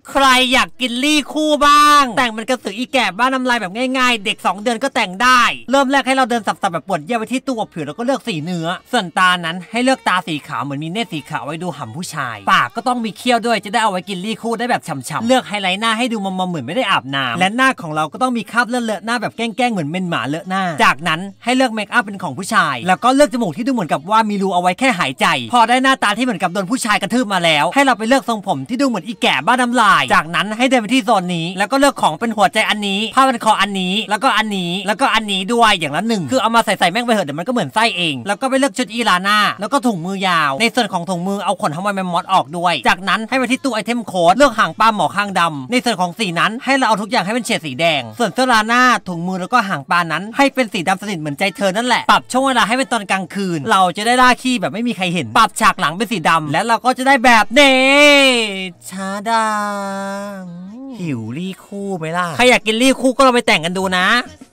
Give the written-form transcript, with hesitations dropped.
ใครอยากกินลี่คู่บ้างแต่งเป็นกระสืออีแก่บ้านน้ำลายแบบง่ายๆเด็ก2 เดือนก็แต่งได้เริ่มแรกให้เราเดินสับๆแบบปวดเยี่ยวไปที่ตู้อบผิวแล้วก็เลือกสีเนื้อส่วนตานั้นให้เลือกตาสีขาวเหมือนมีเนตรสีขาวไว้ดูหำผู้ชายปากก็ต้องมีเขี้ยวด้วยจะได้เอาไว้กินลี่คู่ได้แบบฉ่ำๆเลือกไฮไลท์หน้าให้ดูมอมๆเหมือนไม่ได้อาบน้ำและหน้าของเราก็ต้องมีคราบเลือดเลอะหน้าแบบแกล้งๆเหมือนเมนหมาเลอะหน้าจากนั้นให้เลือกเมคอัพเป็นของผู้ชายแล้วก็เลือกจมูกที่ดูเหมือนกับว่ามีรูเอาไว้แค่หายใจพอได้หน้าตาที่เหมือนกับโดนผู้ชายกระทืบมาแล้วให้เราไปเลือกทรงผมที่ดูเหมือนอีแก่บ้านน้ำลายจากนั้นให้เดินไปที่โซนนี้แล้วก็เลือกของเป็นหัวใจอันนี้ผ้าพันคออันนี้แล้วก็อันนี้แล้วก็อันนี้ด้วยอย่างละ1คือเอามาใส่แม่งไปเถอะเดี๋ยวมันก็เหมือนไส้เองแล้วก็ไปเลือกชุดอีลาน่าแล้วก็ถุงมือยาวในส่วนของถุงมือเอาขนฮาวายแมมมอสออกด้วยจากนั้นให้ไปที่ตู้ไอเทมโค้ดเลือกหางปลาหมอข้างดำในส่วนของสีนั้นให้เราเอาทุกอย่างให้เป็นเฉดสีแดงส่วนเสื้อลาน่าถุงมือแล้วก็หางปลานั้นให้เป็นสีดำสนิทเหมือนใจเธอนั่นแหละปรับช่วงเวลาให้เป็นตอนกลางคืนเราจะได้ล่าขี้แบบไม่มีใครเห็นปรับฉากหลังเป็นสีดำและเราก็จะได้แบบนี้ชาดาหิวลี่คู่ไหมล่ะใครอยากกินลี่คู่ก็ลองไปแต่งกันดูนะ